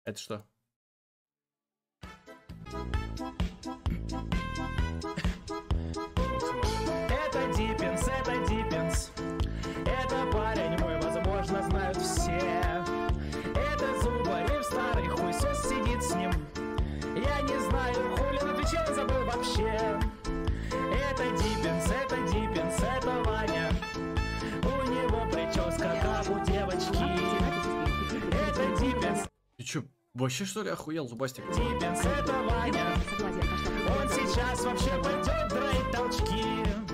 Это что? Это Диппинс. Это парень мой, возможно, знают все. Это Зубарев, старый хуйсос сидит с ним. Я не знаю, хули он отвечал, забыл вообще. Это Диппинс, это Ваня. У него прическа, как у девочки. Это Диппинс. Ты чё, вообще что ли охуел, Зубастик? Диппинс, это Ваня. Он сейчас вообще пойдет драть толчки.